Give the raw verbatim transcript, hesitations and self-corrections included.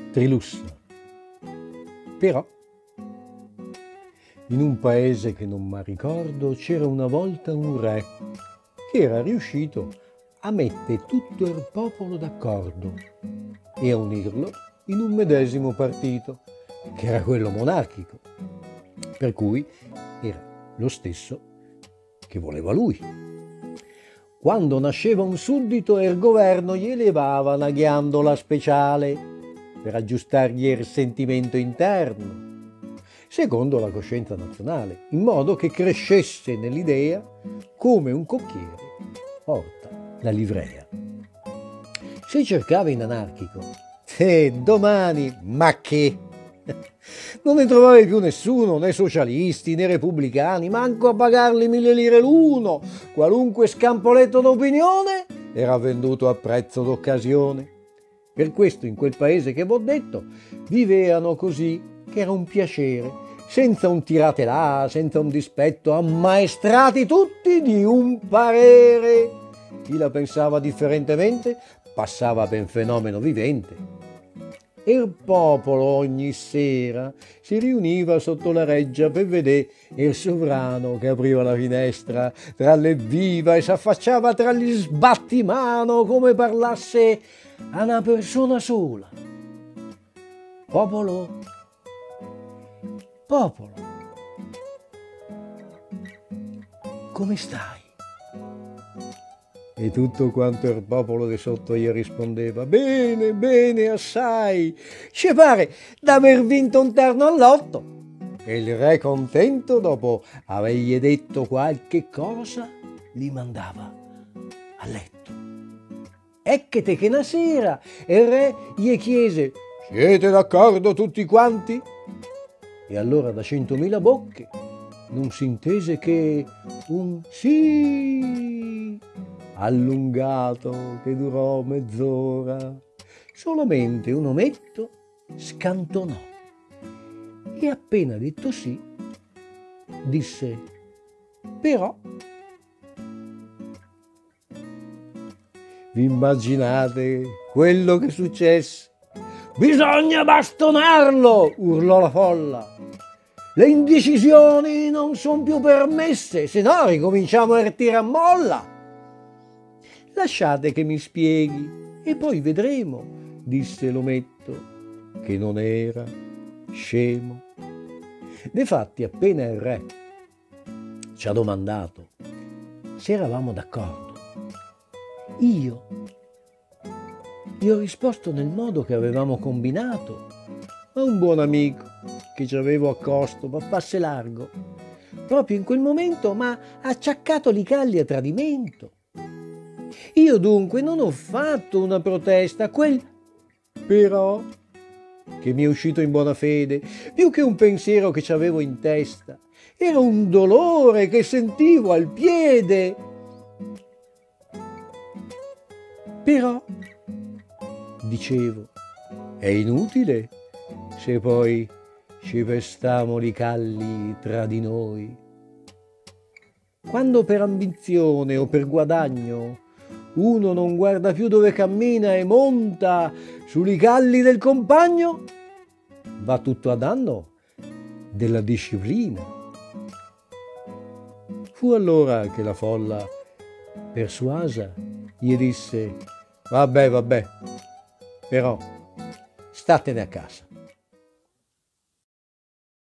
Trilussa. Però, in un paese che non mi ricordo, c'era una volta un re che era riuscito a mettere tutto il popolo d'accordo e a unirlo in un medesimo partito, che era quello monarchico, per cui era lo stesso che voleva lui. Quando nasceva un suddito, il governo gli levava una ghiandola speciale per aggiustargli il sentimento interno, secondo la coscienza nazionale, in modo che crescesse nell'idea come un cocchiere porta la livrea. Se cercava in anarchico, e domani, ma che? Non ne trovavi più nessuno, né socialisti, né repubblicani, manco a pagarli mille lire l'uno. Qualunque scampoletto d'opinione era venduto a prezzo d'occasione. Per questo in quel paese che v'ho detto vivevano così, che era un piacere, senza un tirate là, senza un dispetto, ammaestrati tutti di un parere. Chi la pensava differentemente passava per fenomeno vivente. E il popolo ogni sera si riuniva sotto la reggia per vedere il sovrano che apriva la finestra tra l'evviva e s'affacciava tra gli sbattimano come parlasse a una persona sola. Popolo, popolo, come stai? E tutto quanto il popolo di sotto gli rispondeva: bene, bene, assai. Ci pare d'aver vinto un terno all'otto. E il re, contento, dopo avergli detto qualche cosa, li mandava a letto. Ecchete che una sera il re gli chiese: siete d'accordo tutti quanti? E allora da centomila bocche non si intese che un sì allungato che durò mezz'ora. Solamente un ometto scantonò e appena detto sì disse: però. Vi immaginate quello che successe? Bisogna bastonarlo, urlò la folla. Le indecisioni non sono più permesse, se no ricominciamo a tiramolla. Lasciate che mi spieghi e poi vedremo, disse l'ometto, che non era scemo. Difatti, appena il re ci ha domandato se eravamo d'accordo, io gli ho risposto nel modo che avevamo combinato, ma un buon amico che ci avevo accosto, pappasse largo, proprio in quel momento m'ha acciaccato li calli a tradimento. Io dunque non ho fatto una protesta, quel però che mi è uscito in buona fede, più che un pensiero che ci avevo in testa, era un dolore che sentivo al piede. Però, dicevo, è inutile se poi ci pestiamo li calli tra di noi. Quando per ambizione o per guadagno uno non guarda più dove cammina e monta sui calli del compagno, va tutto a danno della disciplina. Fu allora che la folla, persuasa, gli disse: vabbè, vabbè, però statene a casa.